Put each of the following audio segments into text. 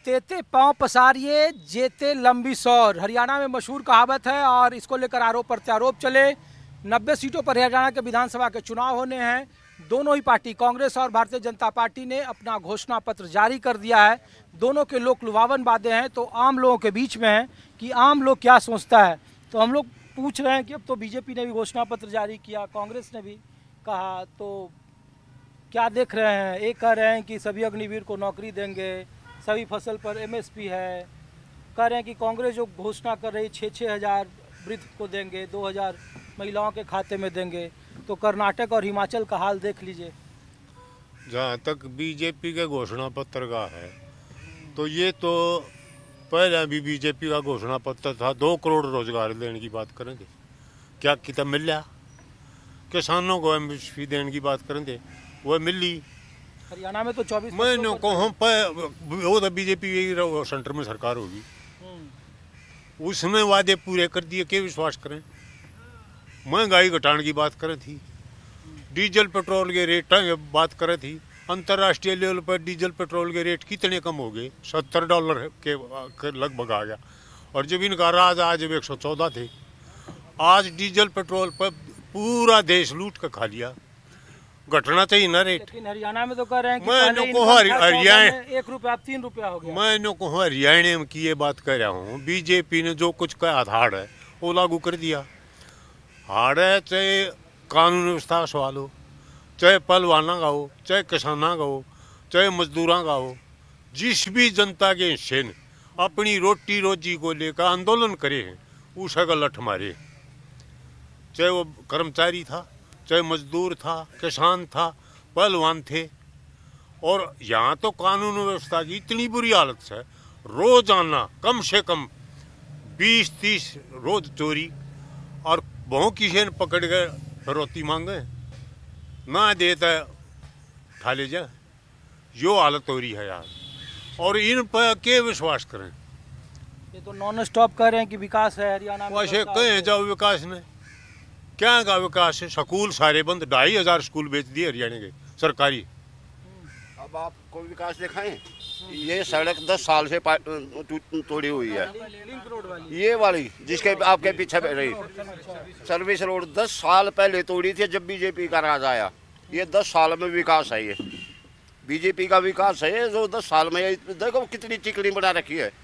तेते पांव पसारिए जेते लंबी सौर, हरियाणा में मशहूर कहावत है और इसको लेकर आरोप प्रत्यारोप चले। 90 सीटों पर हरियाणा के विधानसभा के चुनाव होने हैं। दोनों ही पार्टी कांग्रेस और भारतीय जनता पार्टी ने अपना घोषणा पत्र जारी कर दिया है। दोनों के लोक लुभावन वादे हैं, तो आम लोगों के बीच में है कि आम लोग क्या सोचता है। तो हम लोग पूछ रहे हैं कि अब तो बीजेपी ने भी घोषणा पत्र जारी किया, कांग्रेस ने भी कहा, तो क्या देख रहे हैं। एक कह रहे हैं कि सभी अग्निवीर को नौकरी देंगे, सभी फसल पर एमएसपी है। कह रहे हैं कि कांग्रेस जो घोषणा कर रही 6-6 हज़ार वृद्ध को देंगे, 2,000 महिलाओं के खाते में देंगे। तो कर्नाटक और हिमाचल का हाल देख लीजिए। जहाँ तक बीजेपी के घोषणा पत्र का है, तो ये तो पहले भी बीजेपी का घोषणा पत्र था 2 करोड़ रोजगार देने की बात करेंगे। क्या कितना मिल रहा? किसानों को एमएसपी देने की बात करेंगे, वह मिली। हरियाणा में तो 24 मैं को हम वो तो बीजेपी सेंटर में सरकार होगी, उसने वादे पूरे कर दिए, क्या विश्वास करें। महंगाई घटाने की बात करे थी, डीजल पेट्रोल के रेट बात करे थी। अंतर्राष्ट्रीय लेवल पर डीजल पेट्रोल के रेट कितने कम हो गए, $70 के लगभग आ गया। और जब इनका राज आज 114 थे, आज डीजल पेट्रोल पर पूरा देश लूट कर खा लिया। घटना चाहिए ना रेट। लेकिन हरियाणा में तो कह रहे हैं कि हरियाणा 1 रुपया अब 3 रुपया हो गया। मैं कहूँ हरियाणा में की ये बात कर रहा हूँ, बीजेपी ने जो कुछ का आधार है वो लागू कर दिया। हाड़ है, चाहे कानून व्यवस्था का सवाल हो, चाहे पहलवाना का हो, चाहे किसाना का हो, चाहे मजदूरों का हो, जिस भी जनता के हिस्से ने अपनी रोटी रोजी को लेकर आंदोलन करे हैं, उसे का लठ मारे। चाहे वो कर्मचारी था, चाहे मजदूर था, किसान था, पहलवान थे। और यहाँ तो कानून व्यवस्था की इतनी बुरी हालत है, रोजाना कम से कम 20-30 रोज चोरी, और बहु किसी ने पकड़ के फिरौती मांगे ना देता खा ले जाए। यो हालत हो रही है यार, और इन पर के विश्वास करें। ये तो नॉन स्टॉप कह रहे हैं कि विकास है हरियाणा में। वैसे कहें जाओ विकास ने क्या का विकास है? स्कूल सारे बंद, 2,500 स्कूल बेच दिए हरियाणा के सरकारी। अब आप कोई विकास दिखाएं? ये सड़क 10 साल से तोड़ी हुई है, ये वाली जिसके आपके पीछे रही सर्विस रोड 10 साल पहले तोड़ी थी जब बीजेपी का राज आया। ये 10 साल में विकास है, ये बीजेपी का विकास है जो 10 साल में। देखो कितनी चिकनी बना रखी है।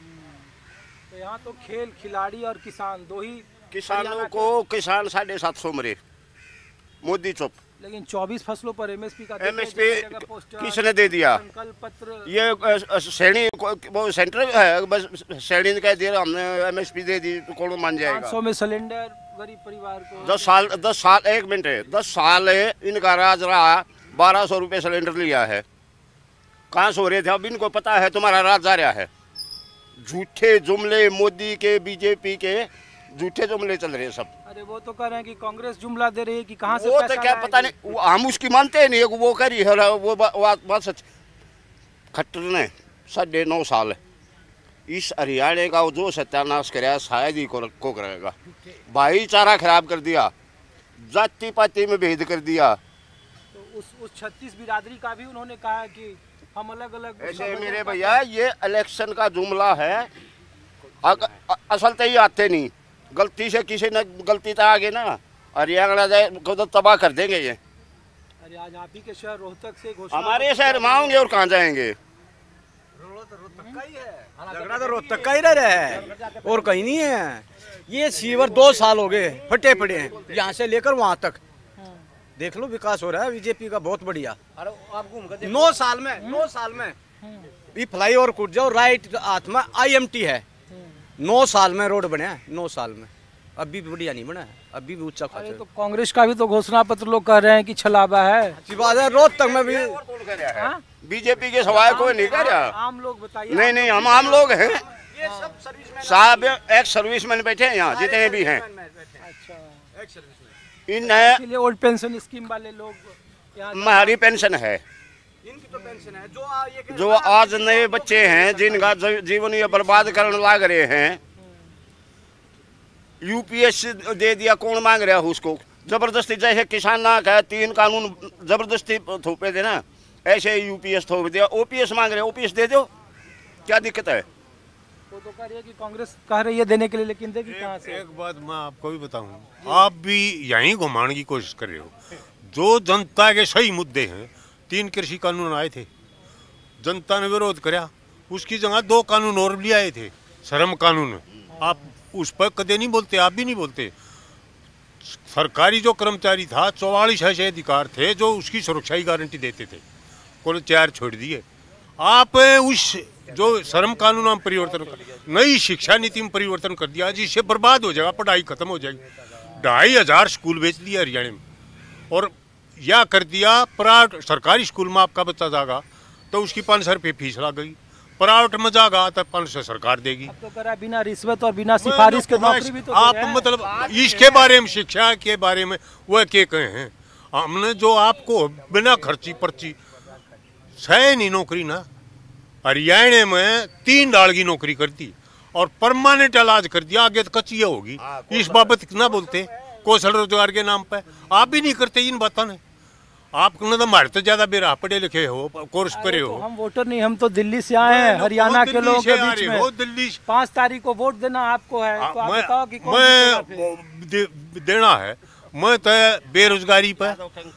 तो यहाँ तो खेल खिलाड़ी और किसान दो ही। किसानों को किसान 750 मरे मोदी चुप। लेकिन 24 फसलों पर एमएसपी का किसने दे दिया? पत्र ये सैनी वो सेंटर है, बस सैनी ने कह दिया हमने एमएसपी दे दी, तो कौन मान जाएगा? 500 में सिलेंडर गरीब परिवार को 10 साल 1 मिनट है, 10 साल इनका राज रहा, 1200 रुपये सिलेंडर लिया है। कहाँ सो रहे थे? अब इनको पता है तुम्हारा राज जा रहा है। झूठे जुमले मोदी के, बीजेपी के झूठे जुमले चल रहे हैं सब। अरे वो तो कह रहे हैं कि कांग्रेस जुमला दे रही है कि कहाँ से वो पैसा तो क्या पता नहीं, हम उसकी मानते नहीं। वो कह रही है वो बात सच। खट्टर ने 9.5 साल इस हरियाणा का जो सत्यानाश कराया, शायद ही को करेगा। भाईचारा खराब कर दिया, जाति पाति में भेद कर दिया। तो उस 36 बिरादरी का भी उन्होंने कहा कि हम अलग अलग। ऐसे मेरे भैया ये इलेक्शन का जुमला है, असल तो ही आते नहीं। गलती से किसी ने गलती तो आगे ना हरियाणा जाए को तो तबाह कर देंगे ये। अरे आज आप ही के शहर रोहतक से हमारे शहर में आएंगे और कहाँ जाएंगे? झगड़ा तो रोहतक का ही रह रहा है और कहीं नहीं है। ये सीवर 2 साल हो गए फटे पड़े हैं, यहाँ से लेकर वहाँ तक। देख लो विकास हो रहा है बीजेपी का बहुत बढ़िया। 9 साल में ये फ्लाई ओवर कूद जाओ, राइट हाथ में IMT है। 9 साल में रोड बने हैं, 9 साल में। अभी भी बढ़िया नहीं बना है, अभी भी ऊंचा खर्च है। तो कांग्रेस का भी तो घोषणा पत्र लोग कह रहे हैं कि छलावा है। अच्छी बात है, रोहतक में भी बीजेपी के सवाल कोई नहीं कह रहा। आम लोग बताइए। नहीं हम आम लोग हैं साहब, एक सर्विसमैन बैठे हैं यहाँ जितने भी हैं। अच्छा, इन ओल्ड पेंशन स्कीम वाले लोग, हमारी पेंशन है। इनकी तो पेंशन है। जो आज नए बच्चे हैं जिनका जीवन ये बर्बाद करने लग रहे हैं, यूपीएस दे दिया, कौन मांग रहा है उसको? जबरदस्ती जैसे किसान ना कहे 3 कानून जबरदस्ती थोपे थे ना, ऐसे यूपीएस थोप दिया। ओपीएस मांग रहे, ओपीएस दे दो। क्या दिक्कत है? वो तो कह रही है कि कांग्रेस कह रही है देने के लिए, लेकिन देगी कहाँ से? एक बात मैं आपको भी बताऊं, आप भी यहीं घुमाने की कोशिश कर रहे हो। जो जनता के सही मुद्दे हैं, 3 कृषि कानून आए थे, जनता ने विरोध कराया, उसकी जगह 2 कानून और भी आए थे, श्रम कानून। आप उस पर कदे नहीं बोलते, आप भी नहीं बोलते। सरकारी जो कर्मचारी था 44 ऐसे अधिकार थे जो उसकी सुरक्षा की गारंटी देते थे, कुल 4 छोड़ दिए। आप उस जो श्रम कानून में परिवर्तन कर, नई शिक्षा नीति में परिवर्तन कर दिया, जिससे बर्बाद हो जाएगा, पढ़ाई खत्म हो जाएगी। 2500 स्कूल बेच दिया हरियाणा में, और या कर दिया प्राइवेट सरकारी स्कूल में आपका बच्चा जाएगा तो उसकी 500 रुपये फीस लग गई, प्राइवेट में जाएगा तो 500 सरकार देगी। अब तो करा बिना रिश्वत और बिना सिफारिश के नौकरी भी तो आप दे रहे हैं। मतलब इसके बारे में, शिक्षा के बारे में वह क्या कहे हैं? हमने जो आपको बिना खर्ची पर्ची सही नहीं नौकरी ना, हरियाणा में 3 डाल की नौकरी कर दी और परमानेंट इलाज कर दिया, आगे तो कच्ची होगी। इस बाबत कितना बोलते कौशल रोजगार के नाम पे, आप भी नहीं करते इन बातों ने। आपको तो हमारे तो ज्यादा बेरा पढ़े लिखे हो, कोर्स करे तो हो। हम वोटर नहीं, हम तो दिल्ली से आए हैं, हरियाणा के लोगों के बीच में। दिल्ली 5 तारीख को वोट देना आपको है, तो आप बताओ कि कौन मैं देना है। मैं तो बेरोजगारी पर,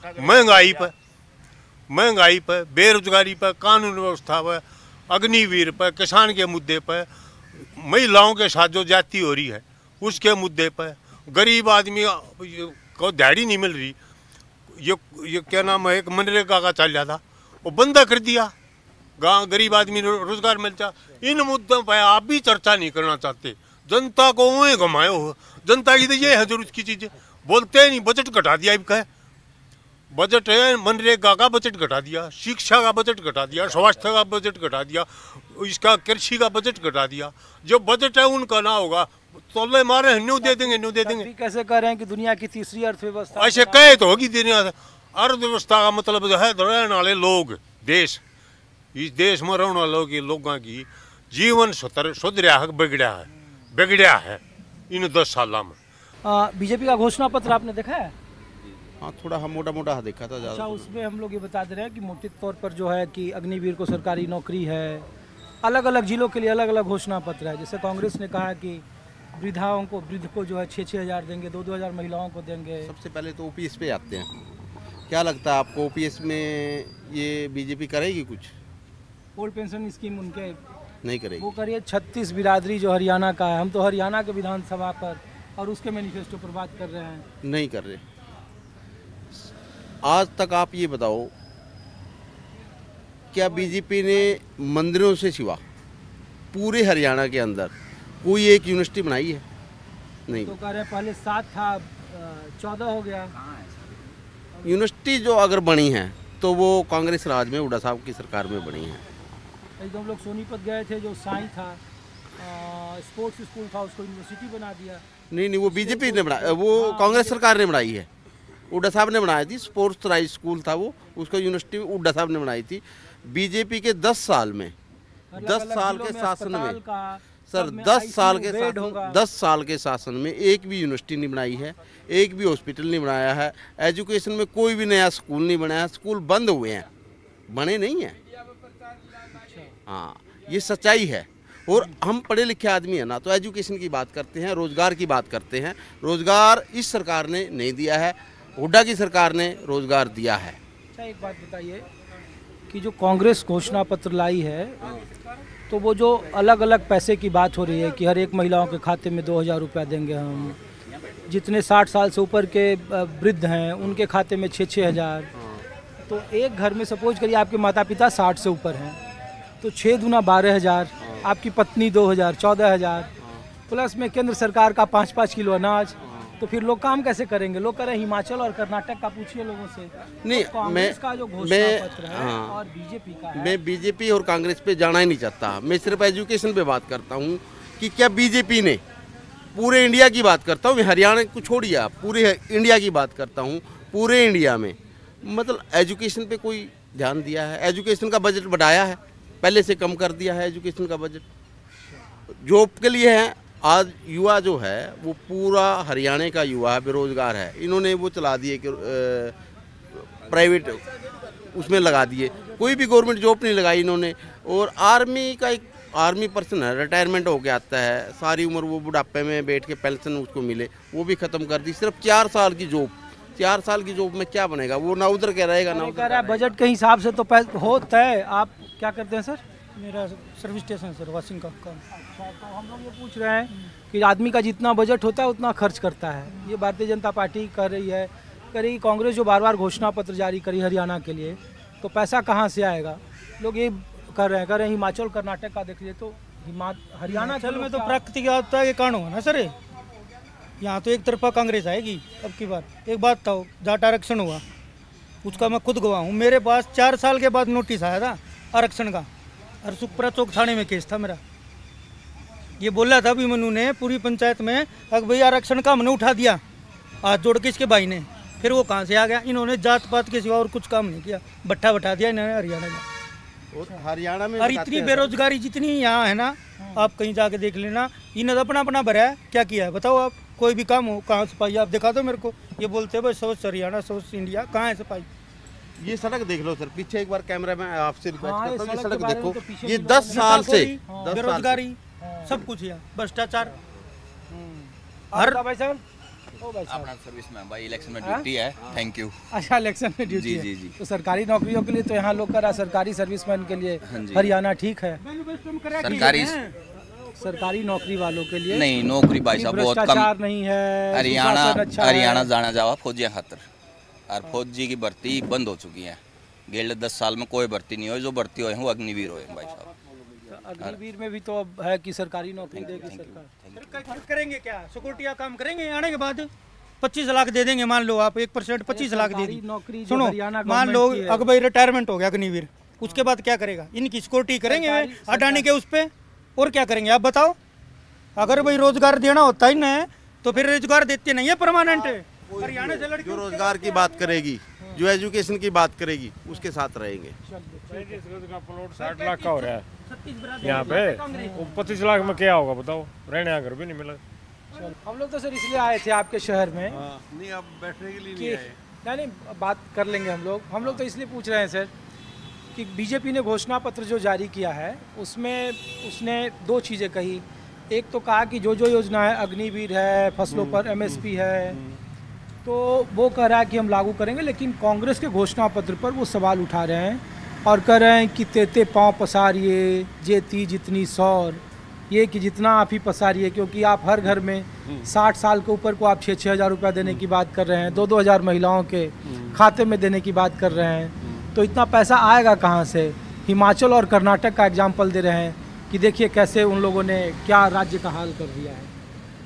महंगाई पर, बेरोजगारी पर, कानून व्यवस्था पर, अग्निवीर पर, किसान के मुद्दे पर, महिलाओं के साथ जो जाति हो रही है उसके मुद्दे पर, गरीब आदमी को दिहाड़ी नहीं मिल रही, ये क्या नाम है, एक मनरेगा का चल जाता वो बंद कर दिया, गांव गरीब आदमी रोजगार मिल जा। इन मुद्दों पर आप भी चर्चा नहीं करना चाहते, जनता को वहीं घुमाए हो। जनता की तो ये है जरूरत की चीजें बोलते नहीं। बजट घटा दिया, इनका बजट है, मनरेगा का बजट घटा दिया, शिक्षा का बजट घटा दिया, स्वास्थ्य का बजट घटा दिया, इसका कृषि का बजट घटा दिया। जो बजट है उनका ना होगा, तोले मारे न्यू दे देंगे, न्यू दे देंगे। कैसे कह रहे हैं कि दुनिया की तीसरी अर्थव्यवस्था? ऐसे कहे तो होगी दुनिया। अर्थव्यवस्था का मतलब जो है रहने वाले लोग, देश, इस देश में रहने वाले लोगों की जीवन सुधरा है, बिगड़ा है इन 10 साल में। बीजेपी का घोषणा पत्र आपने देखा है? हाँ, थोड़ा हम मोटा देखा था। अच्छा, उसमें हम लोग ये बता दे रहे हैं कि मोटे तौर पर जो है कि अग्निवीर को सरकारी नौकरी है, अलग अलग जिलों के लिए अलग अलग घोषणा पत्र है। जैसे कांग्रेस ने कहा कि वृद्ध को जो है 6-6 हज़ार देंगे, 2-2 हज़ार महिलाओं को देंगे। सबसे पहले तो ओपीएस पे आते हैं। क्या लगता है आपको, ओपीएस में ये बीजेपी करेगी कुछ? ओल्ड पेंशन स्कीम उनके नहीं करेगी। वो करिए 36 बिरादरी जो हरियाणा का है, हम तो हरियाणा के विधानसभा पर और उसके मैनिफेस्टो पर बात कर रहे हैं। नहीं कर रहे। आज तक आप ये बताओ, क्या बीजेपी ने मंदिरों से सिवा पूरे हरियाणा के अंदर कोई एक यूनिवर्सिटी बनाई है? नहीं। तो कह रहे हैं पहले 7 था, 14 हो गया। यूनिवर्सिटी जो अगर बनी है तो वो कांग्रेस राज में, हुड्डा साहब की सरकार में बनी है। एकदम लोग सोनीपत गए थे, जो साई था, स्पोर्ट्स स्कूल था, उसको यूनिवर्सिटी बना दिया। नहीं, वो बीजेपी ने बनाया, वो कांग्रेस सरकार ने बनाई है। हुड्डा साहब ने बनाई थी, स्पोर्ट्स राइज स्कूल था वो, उसको यूनिवर्सिटी हुड्डा साहब ने बनाई थी। बीजेपी के 10 साल में, 10 साल के शासन में सर, 10 साल के शासन में एक भी यूनिवर्सिटी नहीं बनाई है, एक भी हॉस्पिटल नहीं बनाया है, एजुकेशन में कोई भी नया स्कूल नहीं बनाया। स्कूल बंद हुए हैं, बने नहीं हैं। हाँ, ये सच्चाई है। और हम पढ़े लिखे आदमी है ना, तो एजुकेशन की बात करते हैं, रोजगार की बात करते हैं। रोजगार इस सरकार ने नहीं दिया है, हुड्डा की सरकार ने रोजगार दिया है। अच्छा, एक बात बताइए कि जो कांग्रेस घोषणा पत्र लाई है, तो वो जो अलग अलग पैसे की बात हो रही है कि हर एक महिलाओं के खाते में 2000 रुपया देंगे हम, जितने 60 साल से ऊपर के वृद्ध हैं उनके खाते में 6-6 हज़ार। तो एक घर में सपोज करिए आपके माता पिता 60 से ऊपर हैं, तो 6 दूना 12 हज़ार, आपकी पत्नी 2000, 14 हज़ार, प्लस में केंद्र सरकार का 5-5 किलो अनाज। तो फिर लोग काम कैसे करेंगे? लोग कह रहे हैं हिमाचल और कर्नाटक का, पूछिए लोगों से। नहीं, तो कांग्रेस का जो घोषणा पत्र है और बीजेपी का है, मैं बीजेपी और कांग्रेस पे जाना ही नहीं चाहता। मैं सिर्फ एजुकेशन पे बात करता हूँ कि क्या बीजेपी ने, पूरे इंडिया की बात करता हूँ, हरियाणा को छोड़िए आप, पूरे इंडिया की बात करता हूँ, पूरे इंडिया में मतलब एजुकेशन पे कोई ध्यान दिया है? एजुकेशन का बजट बढ़ाया है, पहले से कम कर दिया है एजुकेशन का बजट। जॉब के लिए है, आज युवा जो है वो पूरा हरियाणा का युवा बेरोजगार है। इन्होंने वो चला दिए कि प्राइवेट उसमें लगा दिए, कोई भी गवर्नमेंट जॉब नहीं लगाई इन्होंने। और आर्मी का एक आर्मी पर्सन है, रिटायरमेंट होके आता है, सारी उम्र वो बुढ़ापे में बैठ के पेंशन उसको मिले, वो भी खत्म कर दी। सिर्फ 4 साल की जॉब, 4 साल की जॉब में क्या बनेगा? वो ना उधर के रहेगा ना उधर का। बजट के हिसाब से तो होता है। आप क्या करते हैं सर? मेरा सर्विस स्टेशन सर, वॉशिंग का काम। तो हम लोग ये पूछ रहे हैं कि आदमी का जितना बजट होता है उतना खर्च करता है। ये भारतीय जनता पार्टी कर रही है, करेगी। कांग्रेस जो बार बार घोषणा पत्र जारी करी हरियाणा के लिए, तो पैसा कहाँ से आएगा? लोग ये कर रहे हैं हिमाचल कर्नाटक का देख लिए तो हरियाणा चल में तो प्राकृतिक आपदा के कारण हुआ ना सर। यहाँ तो एक तरफा कांग्रेस आएगी अब की बार। एक बात था, जाट आरक्षण हुआ, उसका मैं खुद गवाह हूँ। मेरे पास 4 साल के बाद नोटिस आया था आरक्षण का, और सुखपुरा चौक थाने में केस था मेरा। ये बोला था अभिमन्यु ने पूरी पंचायत में, अगर भाई आरक्षण का हमने उठा दिया हाथ जोड़ के इसके भाई ने, फिर वो कहाँ से आ गया? इन्होंने जात पात के सिवा और कुछ काम नहीं किया, भट्ठा बैठा दिया इन्होंने हरियाणा में। हरियाणा में और इतनी बेरोजगारी जितनी यहाँ है ना, आप कहीं जाके देख लेना, इन्होंने अपना भरा है। क्या किया है बताओ आप? कोई भी काम हो, कहाँ सफाई आप दिखा दो मेरे को। ये बोलते हैं भाई स्वच्छ हरियाणा, स्वच्छ इंडिया, कहाँ है सफाई? ये सड़क देख लो सर, पीछे एक बार कैमरा में आपसे रिक्वेस्ट हाँ, करता हूँ, ये सड़क सड़क के बारे देखो, में तो पीछे ये की 10 साल से, 10 बेरोजगारी, सब कुछ है, भ्रष्टाचार। हर भाई साहब अपना सर्विस में भाई इलेक्शन में ड्यूटी है। Thank you. अच्छा, इलेक्शन में ड्यूटी जी है। जी जी। तो सरकारी नौकरियों के लिए तो यहाँ लोग करा, सरकारी सर्विसमैन के लिए हरियाणा ठीक है। सरकारी नौकरी वालों के लिए नहीं, नौकरी भाई साहब बहुत कम। भ्रष्टाचार नहीं है, हरियाणा जाना जावा फौजिया खातर, और फौजी की भर्ती बंद हो चुकी है। गेल 10 साल में कोई भर्ती नहीं हो, जो भर्ती हुए वो अग्निवीर हुए भाई साहब। अग्निवीर में भी तो अब है कि सरकारी नौकरी देगी सरकार। करेंगे क्या? सिक्योरिटी काम करेंगे आने के बाद 25 लाख दे देंगे। मान लो आप 1% 25 लाख दे दी नौकरी। सुनो, मान लो अगर भाई रिटायरमेंट हो गया अग्निवीर, उसके बाद क्या करेगा? इनकी सिक्योरिटी करेंगे अडानी के उस पे, और क्या करेंगे आप बताओ? अगर भाई रोजगार देना होता ही नहीं तो फिर रोजगार देते नहीं है परमानेंट। हरियाणा से लड़की जो रोजगार की बात करेगी, जो एजुकेशन की बात करेगी, उसके साथ रहेंगे। 60 लाख का हो रहा है यहाँ पे, 25 लाख में क्या होगा बताओ? रहने का घर भी नहीं मिला। हम लोग तो सर इसलिए आए थे आपके शहर में। नहीं, आप बैठने के लिए नहीं आए। नहीं, बात कर लेंगे हम लोग तो इसलिए पूछ रहे हैं सर कि बीजेपी ने घोषणा पत्र जो जारी किया है उसमें उसने 2 चीज़ें कही। एक तो कहा कि जो योजना है, अग्निवीर है, फसलों पर MSP है, तो वो कह रहा है कि हम लागू करेंगे। लेकिन कांग्रेस के घोषणा पत्र पर वो सवाल उठा रहे हैं और कह रहे हैं कि तेते पाँव पसारिए, जेती जितनी सौर, ये कि जितना आप ही पसारिए, क्योंकि आप हर घर में 60 साल के ऊपर को आप 6-6 हज़ार रुपया देने की बात कर रहे हैं, 2-2 हज़ार महिलाओं के खाते में देने की बात कर रहे हैं। तो इतना पैसा आएगा कहाँ से? हिमाचल और कर्नाटक का एग्जाम्पल दे रहे हैं कि देखिए कैसे उन लोगों ने क्या राज्य का हाल कर दिया है।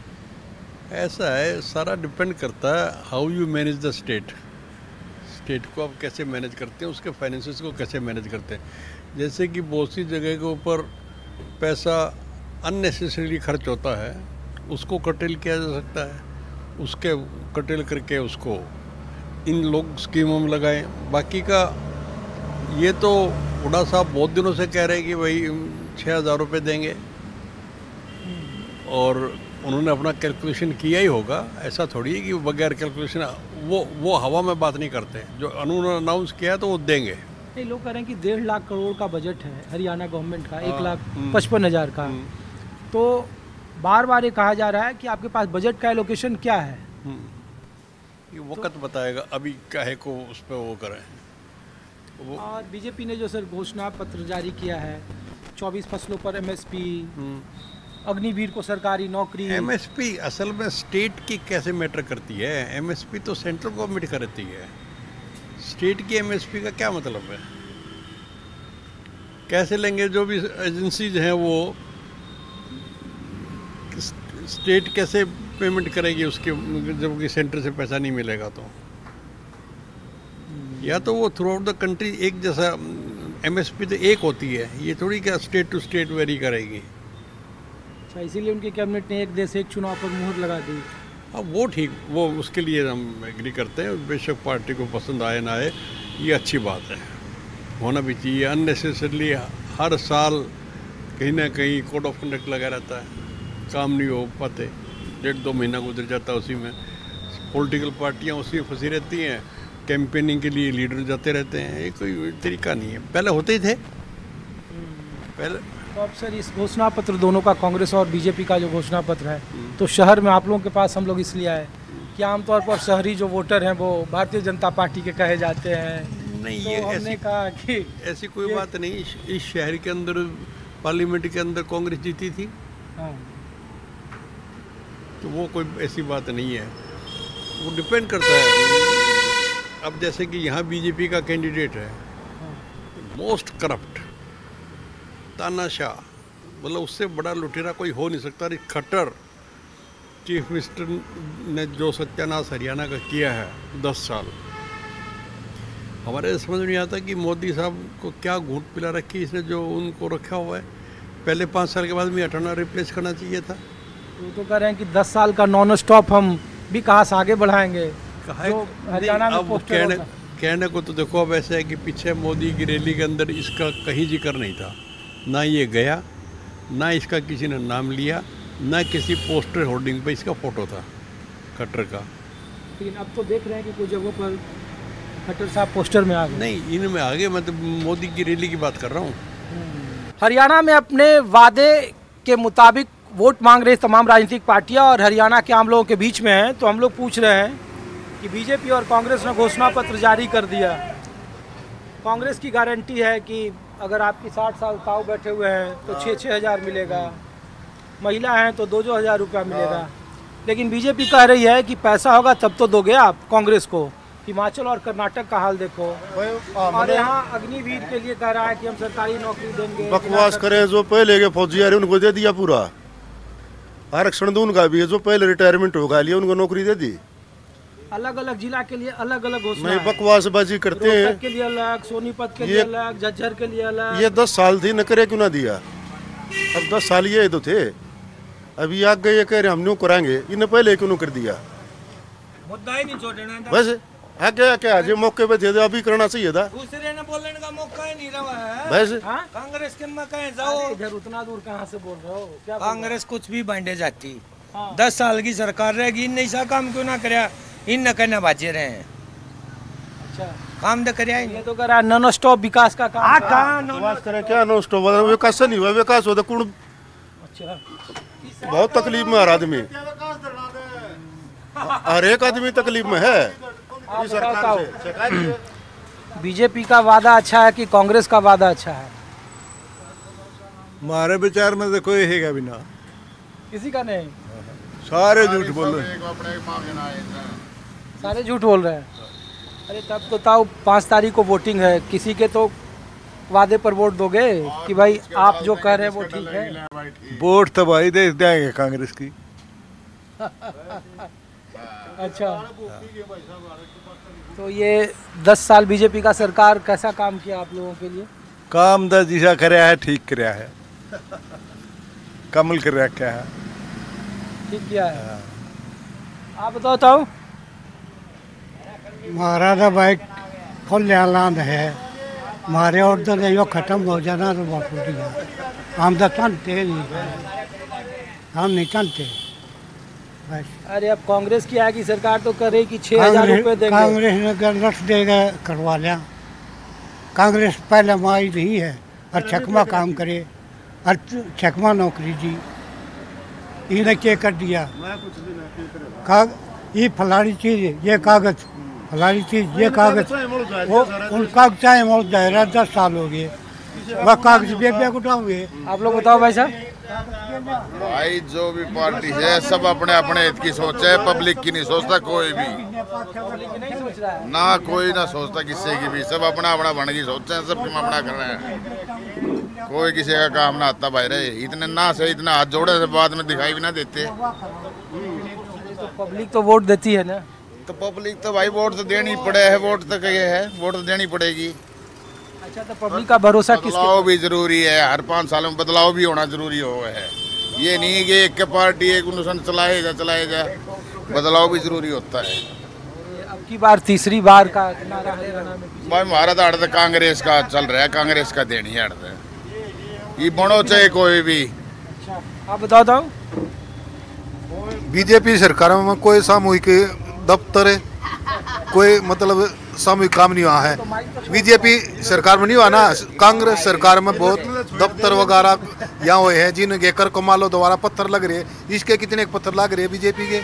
ऐसा है, सारा डिपेंड करता है how you manage the state. State को आप कैसे मैनेज करते हैं, उसके फाइनेंसेस को कैसे मैनेज करते हैं। जैसे कि बहुत सी जगह के ऊपर पैसा अननेसेसरीली खर्च होता है, उसको कर्टेल किया जा सकता है। उसके कर्टेल करके उसको इन लोग स्कीमों में लगाएं। बाकी का ये तो हुड्डा साहब बहुत दिनों से कह रहे हैं कि भाई 6,000 रुपये देंगे, और उन्होंने अपना कैलकुलेशन किया ही होगा। ऐसा थोड़ी है कि बगैर कैलकुलेशन वो हवा में बात नहीं करते। जो उन्होंने अनाउंस किया है तो वो देंगे। नहीं, लोग कह रहे हैं कि 1.5 लाख करोड़ का बजट है हरियाणा गवर्नमेंट का, 1,55,000 का। तो बार बार ये कहा जा रहा है कि आपके पास बजट का एलोकेशन क्या है। ये वक्त बताएगा, अभी काहे को उस पर वो करें। और बीजेपी ने जो सर घोषणा पत्र जारी किया है, 24 फसलों पर MSP, अग्निवीर को सरकारी नौकरी। MSP असल में स्टेट की कैसे मैटर करती है? MSP तो सेंट्रल गवर्नमेंट करती है। स्टेट की MSP का क्या मतलब है? कैसे लेंगे? जो भी एजेंसीज हैं वो स्टेट कैसे पेमेंट करेगी उसके, जब कि सेंटर से पैसा नहीं मिलेगा तो? या तो वो थ्रू आउट द कंट्री एक जैसा MSP तो एक होती है, ये थोड़ी क्या स्टेट टू स्टेट वेरी करेगी। अच्छा, इसीलिए उनकी कैबिनेट ने एक देश एक चुनाव पर मुहर लगा दी। हाँ, वो ठीक, वो उसके लिए हम एग्री करते हैं। बेशक पार्टी को पसंद आए ना आए, ये अच्छी बात है, होना भी चाहिए। अननेसेसरली हर साल कहीं ना कहीं कोड ऑफ कंडक्ट लगा रहता है, काम नहीं हो पाते, 1.5-2 महीना गुजर जाता है उसी में। पॉलिटिकल पार्टियाँ उसी में फंसी रहती हैं, कैंपेनिंग के लिए लीडर जाते रहते हैं। ये कोई तरीका नहीं है, पहले होते ही थे। पहले तो अब सर इस घोषणा पत्र दोनों का, कांग्रेस और बीजेपी का जो घोषणा पत्र है, तो शहर में आप लोगों के पास हम लोग इसलिए आए कि आमतौर पर शहरी जो वोटर हैं वो भारतीय जनता पार्टी के कहे जाते हैं। नहीं, तो ये हमने कहा कि ऐसी कोई बात नहीं। इस शहर के अंदर पार्लियामेंट के अंदर कांग्रेस जीती थी, हाँ, तो वो कोई ऐसी बात नहीं है। वो डिपेंड करता है। अब जैसे कि यहाँ बीजेपी का कैंडिडेट है, मोस्ट करप्ट, तानाशाह, मतलब उससे बड़ा लुटेरा कोई हो नहीं सकता। खट्टर चीफ मिनिस्टर ने जो सत्यानाश हरियाणा का किया है 10 साल, हमारे समझ नहीं आता कि मोदी साहब को क्या घूंट पिला रखी इसने जो उनको रखा हुआ है। पहले 5 साल के बाद में हटाना, रिप्लेस करना चाहिए था। वो तो कह रहे हैं कि 10 साल का नॉन स्टॉप हम भी कहाँ से आगे बढ़ाएंगे। जो हरियाणा में अब कहने को तो देखो, अब ऐसा है कि पीछे मोदी की रैली के अंदर इसका कहीं जिक्र नहीं था, ना ये गया, ना इसका किसी ने नाम लिया, ना किसी पोस्टर होर्डिंग पे इसका फोटो था खट्टर का। लेकिन अब तो देख रहे हैं कि कुछ जगहों पर खट्टर साहब पोस्टर में आ गए। नहीं, इनमें आगे मैं तो मोदी की रैली की बात कर रहा हूँ। हरियाणा में अपने वादे के मुताबिक वोट मांग रही तमाम राजनीतिक पार्टियां और हरियाणा के आम लोगों के बीच में हैं। तो हम लोग पूछ रहे हैं कि बीजेपी और कांग्रेस ने घोषणा पत्र जारी कर दिया। कांग्रेस की गारंटी है कि अगर आपकी 60 साल ताऊ बैठे हुए हैं तो 6-6 हज़ार मिलेगा, महिला हैं तो 2-2 हज़ार रुपया मिलेगा। लेकिन बीजेपी कह रही है कि पैसा होगा तब तो दोगे आप कांग्रेस को। हिमाचल और कर्नाटक का हाल देखो, और यहाँ अग्निवीर के लिए कह रहा है कि हम सरकारी नौकरी देंगे। बकवास करें, जो पहले के फौजी आ रहे उनको दे दिया पूरा आरक्षण। तो उनका भी है, जो पहले रिटायरमेंट होगा लिए उनको नौकरी दे दी। अलग अलग जिला के लिए अलग अलग घोषणा नहीं, बकवासबाजी करते हैं। के लिए अलग, सोनीपत के लिए अलग, झज्जर के लिए अलग। ये 10 साल थी, न करे क्यों ना दिया। अब 10 साल ये तो थे, अभी आगे ये कह रहे हम न्यू कराएंगे, इन्हें पहले क्यों कर दिया। मुद्दा ही नहीं छोड़ना बस आगे क्या आज मौके पे थे, अभी करना चाहिए था। दूसरे ने बोलने का मौका ही नहीं रहा है। बस कांग्रेस के में कहीं जाओ, इधर उतना दूर कहाँ से बोल रहे हो। क्या कांग्रेस कुछ भी बांटे जाती। 10 साल की सरकार रहेगी, इन ऐसा काम क्यों ना कराया, इन न करना बाजे रहे हैं। अच्छा, काम तो कराया ये तो करा नॉन स्टॉप विकास का काम। विकास करे क्या नॉन स्टॉप, विकास नहीं हुआ। विकास होता कुण बहुत तकलीफ में हर आदमी, हर एक आदमी तकलीफ में है। बीजेपी का वादा अच्छा है कि कांग्रेस का वादा अच्छा है? हमारे विचार में तो कोई है भी ना, किसी का नहीं। सारे झूठ बोल रहे हैं, सारे झूठ बोल रहे हैं। अरे तब तो ताऊ 5 तारीख को वोटिंग है, किसी के तो वादे पर वोट दोगे कि भाई आप जो कह रहे हैं वो ठीक है। वोट तो भाई दे देंगे कांग्रेस की। अच्छा, तो ये 10 साल बीजेपी का सरकार कैसा काम किया आप लोगों के लिए? काम दा जिसा कराया है, ठीक कराया है, कमल कर रखा है, ठीक किया है। आप बताओ ताऊ। हमारा तो भाई फुल ऐलान है, हमारे ऑर्डर जो खत्म हो जाना तो बहुत बढ़िया। हम तो चाहते नहीं, हम नहीं चाहते। अरे अब कांग्रेस की आएगी सरकार तो करे कि 6,000 रुपए देंगे। कांग्रेस ने गलत देगा करवा लिया। कांग्रेस पहले माई रही है और छकमा काम करे और छकमा नौकरी दी, इन्हें क्या कर दिया। ये फलानी चीज, ये कागज, फलानी चीज, ये कागज, वो उन कागजात मोड़ जाए रहा। 10 साल हो गए, वह कागज बेबे उठाओगे। आप लोग बताओ भाई साहब। भाई जो भी पार्टी है सब अपने अपने हित की सोच है, पब्लिक की नहीं सोचता कोई भी ना, कोई ना सोचता किसी की भी। सब अपना अपना बन की सोचते हैं, सब अपना कर रहे हैं, कोई किसी का काम ना आता भाई रहे। इतने ना से इतना हाथ जोड़े से बाद में दिखाई भी ना देते। तो पब्लिक तो वोट देती है ना। तो पब्लिक तो भाई वोट तो देनी पड़े है, वोट तो ये है, वोट तो देनी पड़ेगी। अच्छा, तो पब्लिक का भरोसा किसके? बदलाव भी जरूरी है, हर 5 सालों में बदलाव भी होना जरूरी हो है। ये नहीं कि एक के पार्टी एक अनुशासन चलाए जा, बदलाव भी जरूरी होता है। अब की बार तीसरी बार का नारा हरियाणा में भाई हमारा तो अर्ध कांग्रेस का चल रहा है, कांग्रेस का देनी है अर्ध, ये बनो चाहे कोई भी। अच्छा, आप बताओ। बीजेपी सरकार में कोई सामूहिक दफ्तर, कोई मतलब सामूहिक काम नहीं हुआ है। बीजेपी सरकार में नहीं हुआ ना, कांग्रेस सरकार में बहुत दफ्तर वगैरह यहाँ हुए हैं, जिनके कर कमा लो दोबारा पत्थर लग रहे हैं। इसके कितने पत्थर लग रहे हैं बीजेपी के।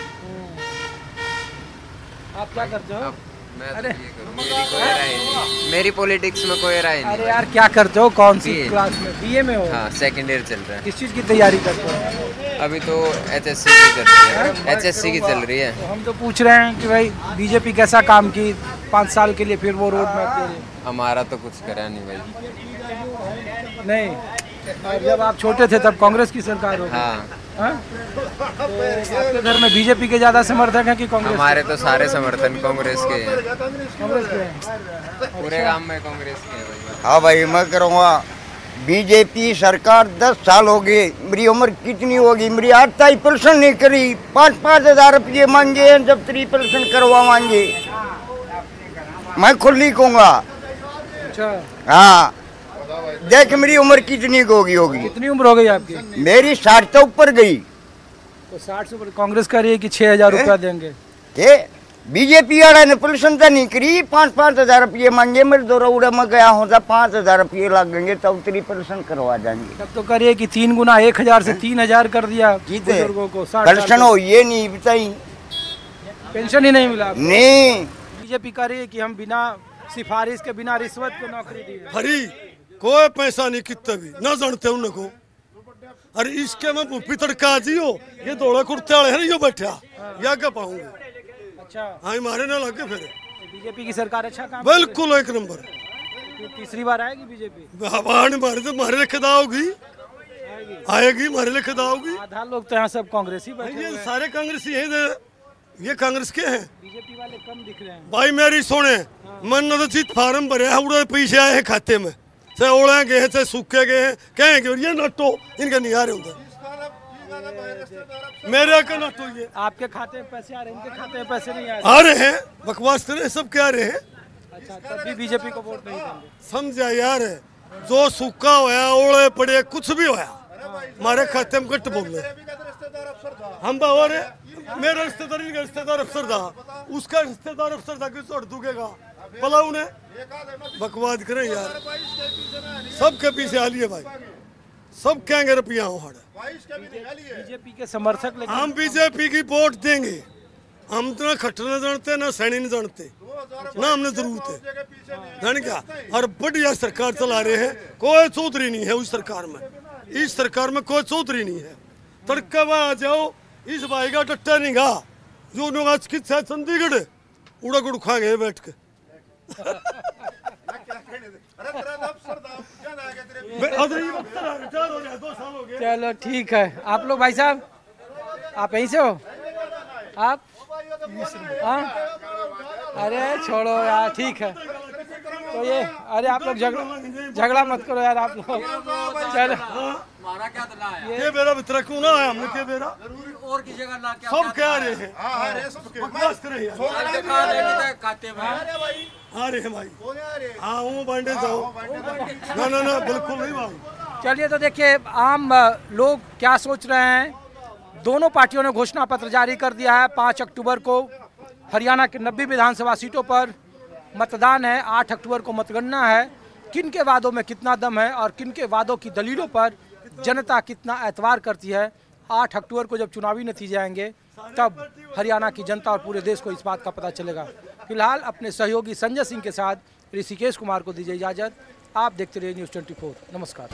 आप क्या करते हो? अरे मेरी पॉलिटिक्स में कोई राय नहीं। अरे यार क्या करते हो, कौन सी क्लास में? बीए में हो? हाँ, सेकंड ईयर चल रहा है। किस चीज़ की तैयारी करते हो? अभी तो एचएससी की चल रही है। एचएससी की चल रही है। तो हम तो पूछ रहे हैं कि भाई बीजेपी कैसा काम की 5 साल के लिए, फिर वो रोड मैप दे रही। हमारा तो कुछ करा नहीं भाई। नहीं, जब आप छोटे थे तब कांग्रेस की सरकार होगी। हाँ। तो आपके घर में बीजेपी के ज्यादा समर्थक हैं कि कांग्रेस? हमारे तो सारे समर्थन कांग्रेस के हैं। कांग्रेस के हैं। पूरे गांव में कांग्रेस के हैं भाई। हाँ भाई, मैं करूँगा बीजेपी सरकार 10 साल हो गए। मेरी उम्र कितनी होगी? मेरी 28% नहीं करी। 5-5 हज़ार रुपये मांगे हैं, जब 3% करवाएंगे मैं खुली कहूँगा। अच्छा। हाँ, देख मेरी उम्र कितनी होगी। कितनी उम्र हो गई आपकी? मेरी 60 तो ऊपर गई। तो 60 से ऊपर कांग्रेस कह रही है कि 6,000 रुपया देंगे। बीजेपी वाला ने प्रदर्शन तो नहीं करी। 5-5 हज़ार रुपये मांगे। मेरे दौरा में गया हूँ, 5 हज़ार रुपये लगेंगे, तब 3% करवा जाएंगे। तब तो करिए कि 3 गुना 1,000 से 3,000 कर दिया बुजुर्गों को। पेंशन हो ये नहीं बताई, पेंशन ही नहीं मिला नहीं। बीजेपी कह रही है कि हम बिना सिफारिश के, बिना रिश्वत के नौकरी दी। हरी कोई पैसा नहीं कितना भी ना जानते उनको। अरे इसके में पितड़ का जी हो, ये दौड़ा कुर्ते वाले हैं, यो बैठा या क्या पाऊंगे। अच्छा। हाँ, मारे ना लगे फिर। बीजेपी की सरकार अच्छा काम बिल्कुल एक नंबर। तीसरी बार आएगी बीजेपी? मारे तो मारे खदा होगी, आएगी मारे लिए खदा होगी। आधा लोग तो यहाँ सब कांग्रेसी बैठे ये सारे कांग्रेसी हैं। ये कांग्रेस के हैं। बीजेपी वाले कम दिख रहे हैं भाई। मेरी सुने, मन तो चीज फार्म भरे है, उड़े पैसे आए हैं खाते में, से ओले गए हैं, से सूखे गए हैं, कहेंगे ये नट्टो इनके नहीं आ रहे होंगे। मेरे के नट्टो ये आपके खाते में पैसे आ रहे हैं, इनके खाते में पैसे नहीं आ रहे हैं। बकवास करे सब क्या रहे हैं। अच्छा, तब भी बीजेपी को वोट नहीं देंगे? समझा यार, जो सूखा होया, ओले पड़े, कुछ भी होया, हमारे खाते में कट बोल रहे हम बावर है। मेरा रिश्तेदार, इनका रिश्तेदार अफसर था, उसका रिश्तेदार अफसर था, किस दुखेगा भला उन्हें। बकवास करें यार, सबके पीछे हाली है भाई। सब कहेंगे रुपया हो हाड़ा। बीजेपी के समर्थक हम बीजेपी की वोट देंगे। हम तो ना खट्टर जानते, ना सैनी नहीं जानते, ना हमने जरूरत है जान क्या। और बढ़िया सरकार चला रहे हैं, कोई चौधरी नहीं है उस सरकार में। इस सरकार में कोई चौधरी नहीं है। तड़का आ जाओ, इस भाई का टट्टा नहीं गा जो लोग आज की चंडीगढ़ उड़ा गुड़ खा गए बैठ के। चलो ठीक है। आप लोग भाई साहब, आप यहीं से हो? आप? हाँ, अरे छोड़ो यार, ठीक है। तो ये, अरे आप लोग झगड़ा मत करो यार आप लोग। चलो, ये मेरा मित्र क्यों ना आया? हमने क्या मेरा और किसी का ना क्या सब क्या रहे हैं। बकवास कर रहे हैं। आ रहे हैं भाई। हाँ, वो बांटे जाओ। ना बिल्कुल नहीं भाई। चलिए, तो देखिए आम लोग क्या सोच रहे हैं। दोनों पार्टियों ने घोषणा पत्र जारी कर दिया है। 5 अक्टूबर को हरियाणा के 90 विधानसभा सीटों पर मतदान है। 8 अक्टूबर को मतगणना है। किन के वादों में कितना दम है और किन के वादों की दलीलों पर जनता कितना एतवार करती है, 8 अक्टूबर को जब चुनावी नतीजे आएंगे तब हरियाणा की जनता और पूरे देश को इस बात का पता चलेगा। फिलहाल अपने सहयोगी संजय सिंह के साथ ऋषिकेश कुमार को दीजिए इजाज़त। आप देखते रहिए न्यूज़ 24। नमस्कार।